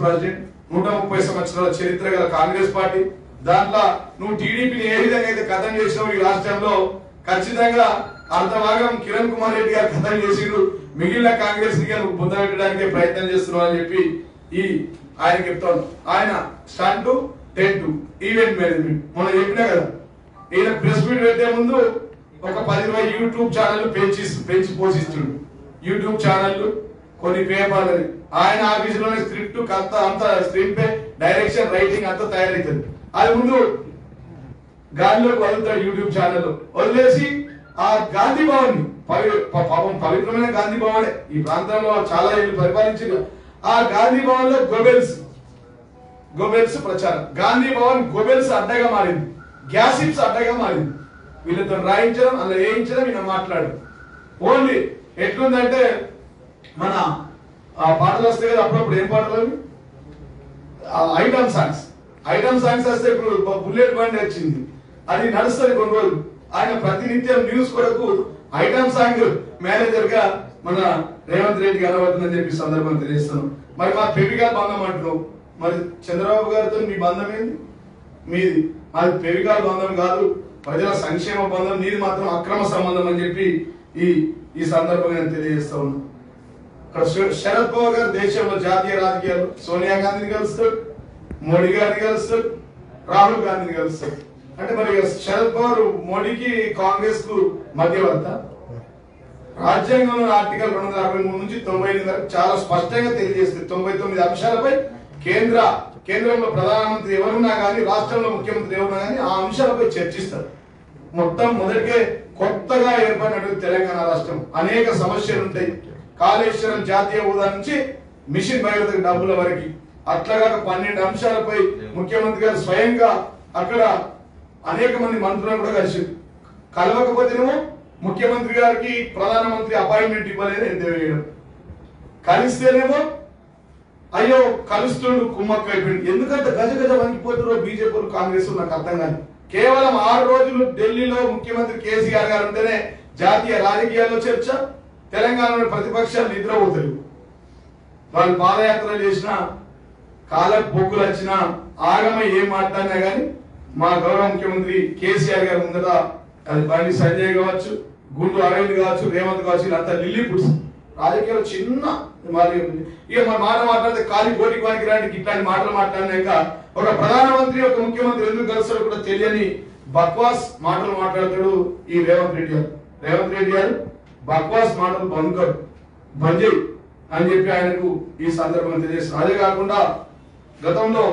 President 130 సంవత్సరాల చరిత్ర గల కాంగ్రెస్ పార్టీ దాంట్లో నువ్వు టీడీపీని ఏ విధంగా అయితే కథం చేసినావు ఈ రాష్ట్రంలో ఖచ్చితంగా అర్ధభాగం కిరణ్ కుమార్ రెడ్డి గారు కథం చేసిండు మిగిలిన కాంగ్రెస్ ని నువ్వు పొందబెట్టడానికి ప్రయత్నం చేస్తున్నావు అని చెప్పి ఆయన చెప్తాను ఆయన స్టంట్ టెంట్ ఈవెంట్ మేనేజ్మెంట్ మొన్న చెప్పినా కదా ఈయన ప్రెస్ మీట్ పెట్టే ముందు ఒక 10-20 యూట్యూబ్ ఛానల్ పెంచి పోషిస్తుండు యూట్యూబ్ ఛానల్ కొన్ని పేపర్లు ఆయన ఆఫీసులోనే స్క్రిప్ట్ కథ అంతా స్క్రీన్ పే డైరెక్షన్ రైటింగ్ అంతా తయారవుతుంది అది ముందు గాలిలోకి వదులుతాడు యూట్యూబ్ ఛానల్ వదిలేసి ఆ గాంధీ భవన్ ని పాపం పవిత్రమైన గాంధీ భవనే ఈ ప్రాంతంలో చాలా ఏళ్ళు పరిపాలించారు ఆ గాంధీ భవన్ లో గోబెల్స్ ప్రచారం గాంధీ భవన్ గోబెల్స్ అడ్డగా మారింది గ్యాసిప్స్ అడ్డగా మారింది వీళ్ళతో రాయించడం అలా వేయించడం ఈయన మాట్లాడు ఓన్లీ ఎట్లుందంటే మన ఆ పాటలు వస్తాయి కదా అప్పుడప్పుడు ఏం పాటలు ఐటమ్ సాంగ్స్ వస్తే ఇప్పుడు బుల్లెట్ బండి వచ్చింది అది నడుస్తుంది కొన్ని రోజులు ఆయన ప్రతినిత్యం న్యూస్ కొరకు ఐటమ్ సాంగ్ మేనేజర్ గా మన రేవంత్ రెడ్డి కనబడుతుందని చెప్పి సందర్భం తెలియజేస్తాను మరి మా పెవికాల బంధం అంటున్నావు మరి చంద్రబాబు గారితో మీ బంధం ఏంది మీది అది పెవికాల బంధం కాదు ప్రజల సంక్షేమ బంధం నీది మాత్రం అక్రమ సంబంధం అని చెప్పి ఈ సందర్భంగా నేను తెలియజేస్తా ఉన్నా ఇక్కడ శరద్ పవార్ గారు దేశంలో జాతీయ రాజకీయాలు సోనియా గాంధీని కలుస్తాడు మోడీ గారిని కలుస్తాడు రాహుల్ గాంధీని కలుస్తాడు అంటే మరి శరద్ పవార్ మోడీకి కాంగ్రెస్ కు మధ్యవర్త రాజ్యాంగంలో ఆర్టికల్ 263 నుంచి 98 వరకు చాలా స్పష్టంగా తెలియజేస్తుంది 99 అంశాలపై కేంద్రంలో ప్రధానమంత్రి ఎవరున్నా కానీ రాష్ట్రంలో ముఖ్యమంత్రి ఎవరున్నా కానీ ఆ అంశాలపై చర్చిస్తారు మొత్తం మొదటికే కొత్తగా ఏర్పడినటువంటి తెలంగాణ రాష్ట్రం అనేక సమస్యలు ఉంటాయి కాళేశ్వరం జాతీయ హోదా నుంచి మిషన్ భగీరథ డబ్బుల వరకు అట్లాగా 12 అంశాలపై ముఖ్యమంత్రి గారు స్వయంగా అక్కడ అనేక మంది మంత్రులను కూడా కలిసి కలవకపోతేనేమో ముఖ్యమంత్రి గారికి ప్రధానమంత్రి అపాయింట్మెంట్ ఇవ్వలేదు ఎద్దేవేయడం కలిస్తేనేమో అయ్యో కలుస్తుండు కుమ్మక్క అయిపోయింది ఎందుకంటే గజ వణికిపోతున్నారు బీజేపీ కాంగ్రెస్ నాకు అర్థం కాదు కేవలం 6 రోజులు ఢిల్లీలో ముఖ్యమంత్రి కేసీఆర్ గారు ఉంటేనే జాతీయ రాజకీయాల్లో చర్చ తెలంగాణలో ప్రతిపక్షాలు నిద్రపోతారు వాళ్ళు పాదయాత్ర చేసినా కాలకు పొక్కులు వచ్చినా ఆగమ ఏం మాట్లాడినా గానీ మా గౌరవ ముఖ్యమంత్రి కేసీఆర్ గారు ముందట అది బండి సంజయ్ కావచ్చు గుండు అరవింద్ కావచ్చు రేవంత్ కావచ్చు వీళ్ళంతా లిల్లీ పుట్స్ రాజకీయాలు చిన్న ఇక మన మాట మాట్లాడితే ఖాళీ కోటికి వారికి రానికి ఇట్లాంటి మాటలు మాట్లాడినాక ఒక ప్రధానమంత్రి ఒక ముఖ్యమంత్రి ఎందుకు కలుస్తారో కూడా తెలియని బక్వాస్ మాటలు మాట్లాడతాడు ఈ రేవంత్ రెడ్డి గారు బక్వాస్ మాటలు బంద్ చేయి అని చెప్పి ఆయనకు ఈ సందర్భంగా తెలియజేస్తున్నారు అదే కాకుండా గతంలో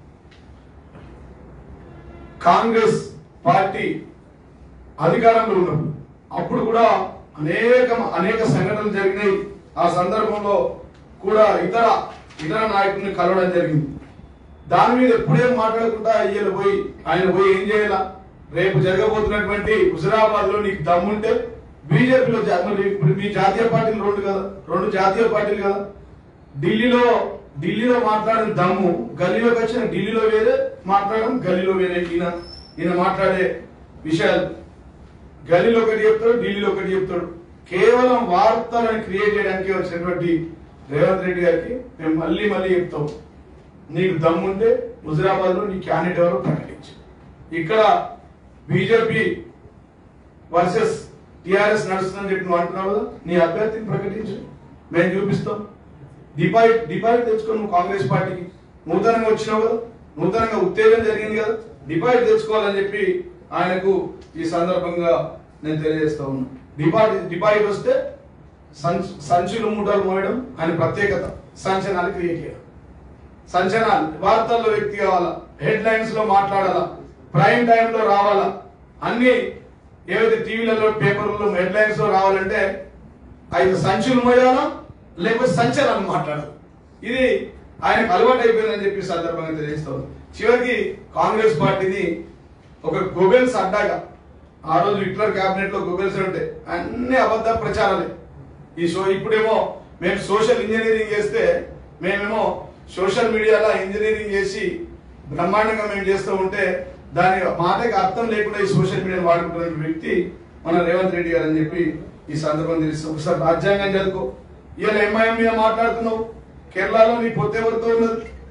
కాంగ్రెస్ పార్టీ అధికారంలో ఉన్నప్పుడు అప్పుడు కూడా అనేక సంఘటనలు జరిగినాయి ఆ సందర్భంలో కూడా ఇతర నాయకుల్ని కలవడం జరిగింది దాని మీద ఎప్పుడేం మాట్లాడకుండా ఆయన పోయి ఏం చేయాల రేపు జరగబోతున్నటువంటి హుజరాబాద్ లో నీకు దమ్ముంటే బీజేపీలో ఇప్పుడు మీ జాతీయ పార్టీలు రెండు జాతీయ పార్టీలు కదా ఢిల్లీలో మాట్లాడిన దమ్ము గల్లీలోకి వచ్చిన ఢిల్లీలో వేరే మాట్లాడడం గల్లీలో వేరే ఈయన మాట్లాడే విషయాలు గల్లీలో ఒకటి చెప్తాడు ఢిల్లీలో ఒకటి చెప్తాడు కేవలం వార్తలను క్రియేట్ చేయడానికి వచ్చినటువంటి రేవంత్ రెడ్డి గారికి మేము మళ్ళీ చెప్తాం నీకు దమ్ముంటే హుజరాబాద్ లో నీ క్యాండిడేట్ ఎవరో ప్రకటించు ఇక్కడ బీజేపీ వర్సెస్ టిఆర్ఎస్ నడుస్తుందని చెప్పి నువ్వు అంటున్నావు కదా నీ అభ్యర్థిని ప్రకటించు మేము చూపిస్తాం డిపాజిట్ తెచ్చుకో నువ్వు కాంగ్రెస్ పార్టీకి నూతనంగా వచ్చినావు కదా నూతనంగా ఉత్తేజం జరిగింది కదా డిపాజిట్ తెచ్చుకోవాలని చెప్పి ఆయనకు ఈ సందర్భంగా నేను తెలియజేస్తా ఉన్నా డిపాజిట్ వస్తే సంచులు మూటలు మోయడం ఆయన ప్రత్యేకత సంచలనాలు క్రియేట్ చేయడం సంచలనాలు వార్తల్లో వ్యక్తి కావాలా హెడ్ లైన్స్ లో మాట్లాడాలా ప్రైమ్ టైమ్ లో రావాలా అన్ని ఏవైతే టీవీలలో పేపర్లలో హెడ్ లైన్స్ లో రావాలంటే అయితే సంచులు మోయాలా లేకపోతే సంచలనాలు మాట్లాడాలి ఇది ఆయనకు అలవాటు అయిపోయిందని చెప్పి సందర్భంగా తెలియజేస్తాం చివరికి కాంగ్రెస్ పార్టీని ఒక గోబెల్స్ అడ్డాగా ఆ రోజు హిట్లర్ కేబినెట్ లో గోబెల్స్ ఉంటే అన్ని అబద్ధ ప్రచారాలే ఇప్పుడేమో మేము సోషల్ ఇంజనీరింగ్ చేస్తే మేమేమో సోషల్ మీడియాలో ఇంజనీరింగ్ చేసి బ్రహ్మాండంగా మేము చేస్తూ ఉంటే దాని మాటకి అర్థం లేకుండా ఈ సోషల్ మీడియాను వాడుకుంటున్న వ్యక్తి మన రేవంత్ రెడ్డి గారు అని చెప్పి ఈ సందర్భం తెలుస్తాం ఒకసారి రాజ్యాంగం చదువుకో ఇలా ఎంఐఎం మీద మాట్లాడుతున్నావు కేరళలో నీ పొత్తు ఎవరితో ఉన్నది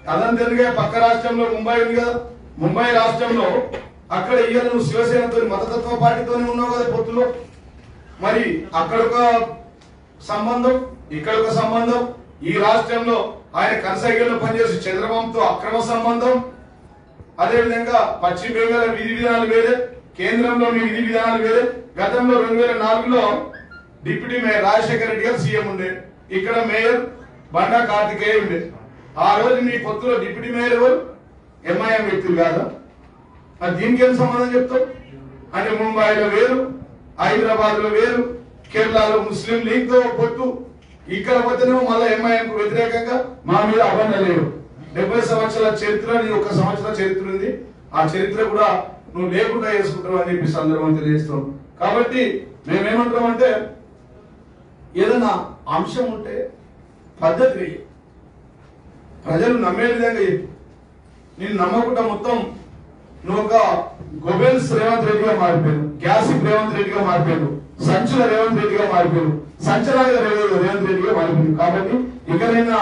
అదంతేగా పక్క రాష్ట్రంలో ముంబై ఉంది కదా, ముంబై రాష్ట్రంలో అక్కడ ఇయ్యాల నువ్వు శివసేనతో మతతత్వ పార్టీతోనే ఉన్నావు కదా పొత్తులో. మరి అక్కడ ఒక సంబంధం, ఇక్కడ ఒక సంబంధం. ఈ రాష్ట్రంలో ఆయన కనసాగిలో పనిచేసి చంద్రబాబుతో అక్రమ సంబంధం. అదేవిధంగా పశ్చిమ బెంగాల్ విధి విధానాలు వేరే, కేంద్రంలో మీ విధి విధానాలు వేరే. గతంలో 2004లో డిప్యూటీ మేయర్ రాజశేఖర రెడ్డి గారు సీఎం ఉండే, ఇక్కడ మేయర్ బండా కార్తికేయ ఉండే. ఆ రోజు మీ పొత్తులో డిప్యూటీ మేయర్ ఎవరు? ఎంఐఎం వ్యక్తులు కాదా? మరి దీనికి ఏం సంబంధం చెప్తావు? అంటే ముంబైలో వేరు, హైదరాబాద్ లో వేరు, కేరళలో ముస్లిం లీగ్ తో పొత్తు, ఇక్కడ పోతేనేమో మళ్ళీ ఎంఐఎం కు వ్యతిరేకంగా మా మీద అభండ లేవు. 70 సంవత్సరాల చరిత్ర, నీ 1 సంవత్సరాల చరిత్ర ఉంది. ఆ చరిత్ర కూడా నువ్వు లేకుండా చేసుకుంటావు అని చెప్పి సందర్భం తెలియజేస్తాం. కాబట్టి మేమేమంటామంటే ఏదైనా అంశం ఉంటే పద్ధతి వెయ్యి, ప్రజలు నమ్మే విధంగా చెప్పు. నేను నమ్మకుండా మొత్తం నువ్వు ఒక గొబెల్స్ రేవంత్ రెడ్డిగా మారిపోయాను, గ్యాసిప్ రేవంత్ రెడ్డిగా మారిపోయాను, సంచుల రేవంత్ రెడ్డిగా మారిపోయాను, సంచలన రేవంత్ రెడ్డిగా మారిపోయాను. కాబట్టి ఇకనైనా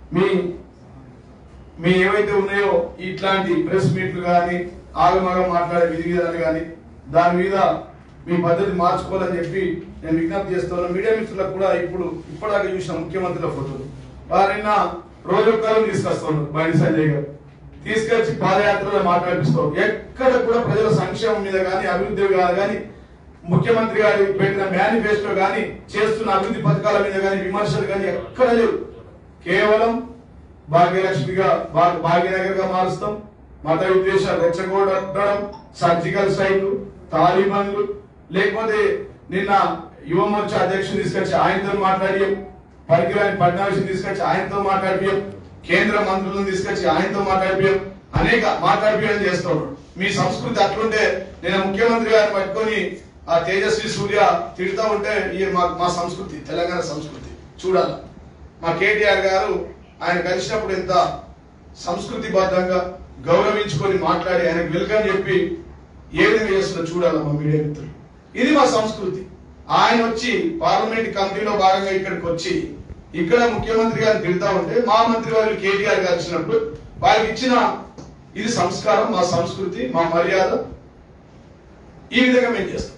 మీ ఏవైతే ఉన్నాయో ఇట్లాంటి ప్రెస్ మీట్లు కానీ ఆగమగం మాట్లాడే విధి విధానాలు కానీ దాని మీద మీ పద్ధతి మార్చుకోవాలని చెప్పి నేను విజ్ఞప్తి చేస్తున్నాను. మీడియా మిత్రులకు కూడా ఇప్పటిదాకా చూసిన ముఖ్యమంత్రుల ఫోటోలు వారిన్న రోజొక్కలను తీసుకొస్తాను. బండి సంజయ్ గారు తీసుకొచ్చి పాదయాత్రలో మాట్లాడిపిస్తాం. ఎక్కడ కూడా ప్రజల సంక్షేమం మీద కానీ అభివృద్ధి మీద కానీ ముఖ్యమంత్రి గారు పెట్టిన మేనిఫెస్టో కానీ చేస్తున్న అభివృద్ధి పథకాల మీద కానీ విమర్శలు కానీ ఎక్కడ లేవు. కేవలం భాగ్యలక్ష్మిగా భాగ్యనగర్ గా మారుస్తాం, మత విద్వేషాలు రెచ్చగొట్టడం, సర్జికల్ స్ట్రైక్, తాలిబాన్లు, లేకపోతే నిన్న యువ మోర్చా అధ్యక్షుడు తీసుకొచ్చి ఆయనతో మాట్లాడియం, పరికరాన్ని ఫడ్నవీస్ తీసుకొచ్చి ఆయనతో మాట్లాడిపోయాం, కేంద్ర మంత్రులను తీసుకొచ్చి ఆయనతో మాట్లాడిపోయాం, అనేక మాట్లాడిపోయాం చేస్తాడు. మీ సంస్కృతి అట్లుంటే నేను ముఖ్యమంత్రి గారిని పట్టుకొని ఆ తేజస్వి సూర్య తిడుతూ ఉంటే మా సంస్కృతి, తెలంగాణ సంస్కృతి చూడాల. మా కేటీఆర్ గారు ఆయన కలిసినప్పుడు ఎంత సంస్కృతి బద్ధంగా గౌరవించుకొని మాట్లాడి ఆయనకు వెల్కమ్ చెప్పి ఏ విధంగా చేస్తుందో చూడాలి మా మీడియా మిత్రులు. ఇది మా సంస్కృతి. ఆయన వచ్చి పార్లమెంట్ కమిటీలో భాగంగా ఇక్కడికి వచ్చి ఇక్కడ ముఖ్యమంత్రి గారిని తిడతా ఉంటే మా మంత్రి వాళ్ళు కేటీఆర్ గారు వచ్చినప్పుడు వారికి ఇచ్చిన ఇది సంస్కారం, మా సంస్కృతి, మా మర్యాద. ఈ విధంగా మేము చేస్తాం.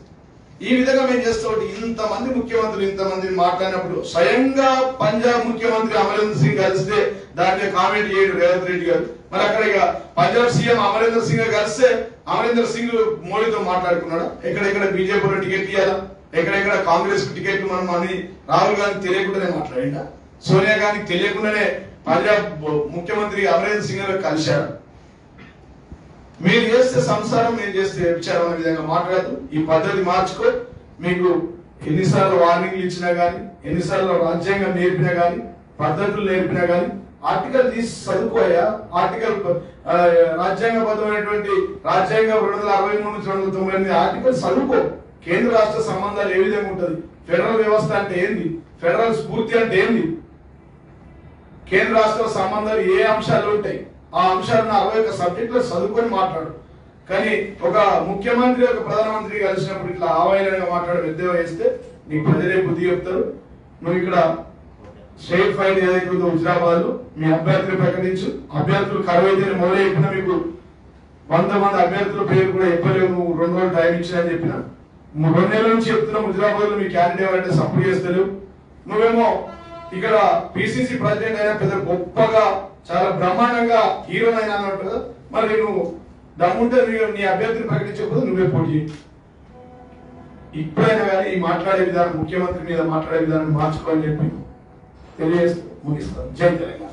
ఇంతమంది ముఖ్యమంత్రులు ఇంతమంది మాట్లాడినప్పుడు స్వయంగా పంజాబ్ ముఖ్యమంత్రి అమరేంద్ర సింగ్ కలిస్తే దాంట్లో కామెంట్ చేయడు రేవంత్ రెడ్డి గారు. మరి అక్కడ ఇక పంజాబ్ సీఎం అమరేంద్ర సింగ్ కలిస్తే అమరేంద్ర సింగ్ మోడీతో మాట్లాడుకున్నాడా? ఎక్కడెక్కడ బీజేపీ టికెట్ ఇవ్వాలా, ఎక్కడెక్కడ కాంగ్రెస్ టికెట్ మనం అని రాహుల్ గాంధీ తెలియకుండానే మాట్లాడిందా? సోనియా గాంధీకి తెలియకుండానే పంజాబ్ ముఖ్యమంత్రి అమరేంద్ర సింగ్ గారు కలిశాడు. మీరు చేస్తే సంసారం, మేము చేస్తే వ్యభిచారం అనే విధంగా మాట్లాడదు. ఈ పద్ధతి మార్చుకో. మీకు ఎన్నిసార్లు వార్నింగ్లు ఇచ్చినా గానీ, ఎన్నిసార్లు రాజ్యాంగం నేర్పినా గానీ, పద్ధతులు నేర్పినా గానీ ఆర్టికల్ తీసి చదువుకోయా. ఆర్టికల్ రాజ్యాంగబద్ధమైనటువంటి రాజ్యాంగం 263 నుంచి 298 ఆర్టికల్ చదువుకో. కేంద్ర రాష్ట్ర సంబంధాలు ఏ విధంగా ఉంటది, ఫెడరల్ వ్యవస్థ అంటే ఏంది, ఫెడరల్ స్ఫూర్తి అంటే ఏంది, కేంద్ర రాష్ట్ర సంబంధాలు ఏ అంశాలు ఉంటాయి, ఆ అంశాలను 61 సబ్జెక్టులో చదువుకొని మాట్లాడు. కానీ ఒక ముఖ్యమంత్రి ఒక ప్రధానమంత్రి కలిసినప్పుడు ఇట్లా ఆవాయిలంగా మాట్లాడి పెద్దగా వేస్తే నీకు ప్రజలే బుద్ధి చెప్తారు. నువ్వు ఇక్కడ స్టేట్ ఫైట్ ఏదైతే ఉందో హుజరాబాద్ లో మీ అభ్యర్థులు ప్రకటించు. అభ్యర్థులు కరువైతే మొదలు చెప్పిన మీకు 100 మంది అభ్యర్థుల పేరు కూడా చెప్పలేవు. నువ్వు 2 రోజులు టైం ఇచ్చినా చెప్పిన 2 నెలల నుంచి చెప్తున్నా హుజరాబాద్ లో మీ క్యాండిడేట్ అంటే సపోర్ట్ చేస్తలేవు. నువ్వేమో ఇక్కడ పిసిసి ప్రెసిడెంట్ అయినా పెద్ద గొప్పగా చాలా బ్రహ్మాండంగా హీరోనైనా అన్నట్టు కదా. మరి నువ్వు దమ్ముంటే నీ అభ్యర్థిని ప్రకటించకపోతే నువ్వే పోటీ చేయి. ఇప్పుడైనా కానీ ఈ మాట్లాడే విధానం, ముఖ్యమంత్రి మీద మాట్లాడే విధానం మార్చుకోవాలని చెప్పి తెలియజేస్తూ ముగిస్తాను. జై తెలంగాణ.